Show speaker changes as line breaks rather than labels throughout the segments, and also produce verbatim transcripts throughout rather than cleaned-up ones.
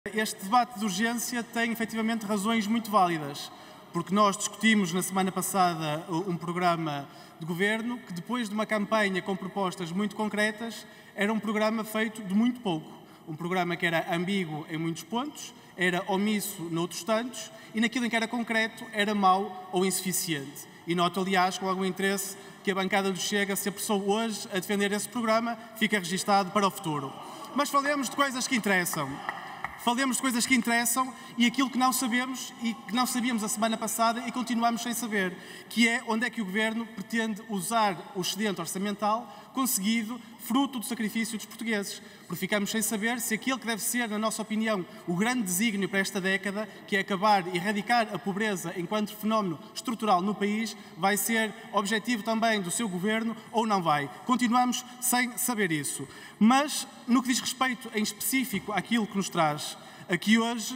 Este debate de urgência tem efetivamente razões muito válidas, porque nós discutimos na semana passada um programa de governo que, depois de uma campanha com propostas muito concretas, era um programa feito de muito pouco. Um programa que era ambíguo em muitos pontos, era omisso noutros tantos e naquilo em que era concreto era mau ou insuficiente. E noto, aliás, com algum interesse que a bancada do Chega se apressou hoje a defender esse programa, fica registado para o futuro. Mas falemos de coisas que interessam. Falemos de coisas que interessam e aquilo que não sabemos e que não sabíamos a semana passada e continuamos sem saber, que é onde é que o Governo pretende usar o excedente orçamental conseguido fruto do sacrifício dos portugueses. Porque ficamos sem saber se aquele que deve ser, na nossa opinião, o grande desígnio para esta década, que é acabar e erradicar a pobreza enquanto fenómeno estrutural no país, vai ser objetivo também do seu Governo ou não vai. Continuamos sem saber isso. Mas, no que diz respeito em específico àquilo que nos traz aqui hoje,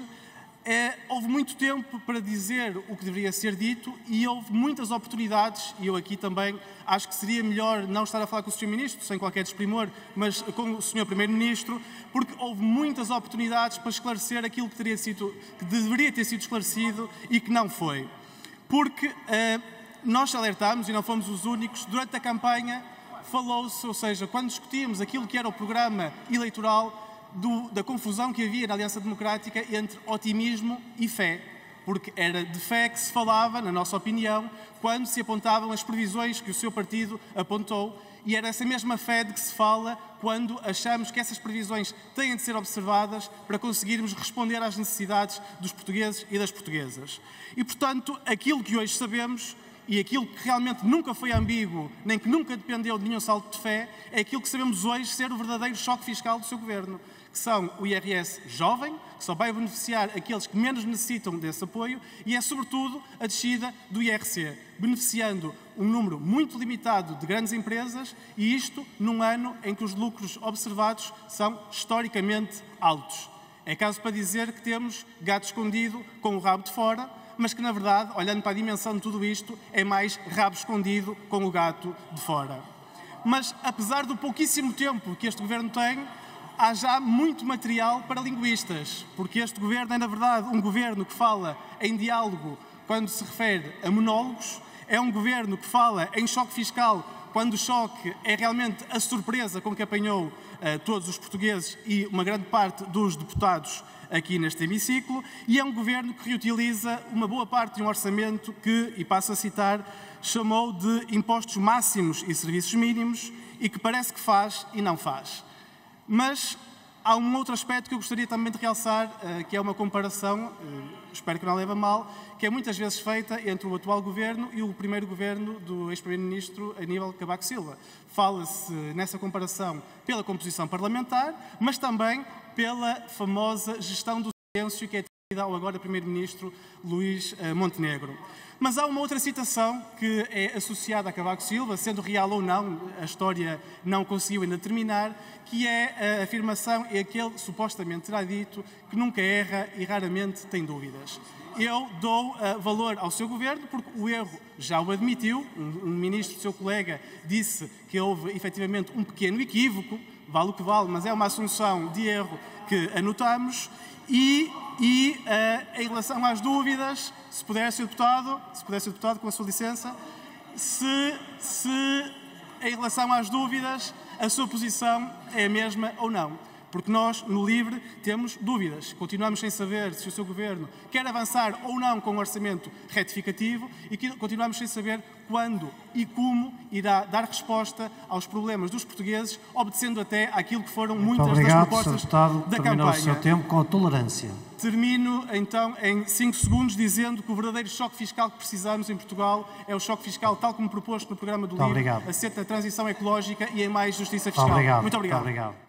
é, houve muito tempo para dizer o que deveria ser dito e houve muitas oportunidades, e eu aqui também acho que seria melhor não estar a falar com o senhor Ministro, sem qualquer desprimor, mas com o senhor Primeiro-Ministro, porque houve muitas oportunidades para esclarecer aquilo que, teria sido, que deveria ter sido esclarecido e que não foi. Porque uh, nós alertámos, e não fomos os únicos, durante a campanha falou-se, ou seja, quando discutíamos aquilo que era o programa eleitoral, Do, da confusão que havia na Aliança Democrática entre otimismo e fé, porque era de fé que se falava, na nossa opinião, quando se apontavam as previsões que o seu partido apontou, e era essa mesma fé de que se fala quando achamos que essas previsões têm de ser observadas para conseguirmos responder às necessidades dos portugueses e das portuguesas. E, portanto, aquilo que hoje sabemos e aquilo que realmente nunca foi ambíguo, nem que nunca dependeu de nenhum salto de fé, é aquilo que sabemos hoje ser o verdadeiro choque fiscal do seu Governo, que são o I R S jovem, que só vai beneficiar aqueles que menos necessitam desse apoio, e é, sobretudo, a descida do I R C, beneficiando um número muito limitado de grandes empresas, e isto num ano em que os lucros observados são historicamente altos. É caso para dizer que temos gato escondido com o rabo de fora, mas que, na verdade, olhando para a dimensão de tudo isto, é mais rabo escondido com o gato de fora. Mas, apesar do pouquíssimo tempo que este Governo tem, há já muito material para linguistas, porque este Governo é, na verdade, um Governo que fala em diálogo quando se refere a monólogos, é um Governo que fala em choque fiscal quando o choque é realmente a surpresa com que apanhou uh, todos os portugueses e uma grande parte dos deputados aqui neste hemiciclo, e é um Governo que reutiliza uma boa parte de um orçamento que, e passo a citar, chamou de impostos máximos e serviços mínimos e que parece que faz e não faz. Mas há um outro aspecto que eu gostaria também de realçar, que é uma comparação, espero que não leve a mal, que é muitas vezes feita entre o atual Governo e o primeiro Governo do ex-Primeiro-Ministro Aníbal Cavaco Silva. Fala-se nessa comparação pela composição parlamentar, mas também pela famosa gestão do silêncio que é tida ao agora Primeiro-Ministro Luís Montenegro. Mas há uma outra citação que é associada a Cavaco Silva, sendo real ou não, a história não conseguiu ainda terminar, que é a afirmação, é que ele supostamente terá dito que nunca erra e raramente tem dúvidas. Eu dou uh, valor ao seu Governo, porque o erro já o admitiu, um, um ministro, seu colega, disse que houve efetivamente um pequeno equívoco, vale o que vale, mas é uma assunção de erro que anotamos, e, e uh, em relação às dúvidas, se puder, senhor Deputado, se puder, senhor Deputado, com a sua licença, se, se em relação às dúvidas a sua posição é a mesma ou não. Porque nós, no LIVRE, temos dúvidas. Continuamos sem saber se o seu Governo quer avançar ou não com o orçamento retificativo e continuamos sem saber quando e como irá dar resposta aos problemas dos portugueses, obedecendo até àquilo que foram
Muito
muitas
obrigado,
das propostas
senhor Deputado.
da
Terminou
campanha.
o seu tempo com a tolerância.
Termino, então, em cinco segundos, dizendo que o verdadeiro choque fiscal que precisamos em Portugal é o choque fiscal, tal como proposto no programa do LIVRE, assente na transição ecológica e em mais justiça fiscal.
Muito obrigado.
Muito obrigado.
Muito obrigado.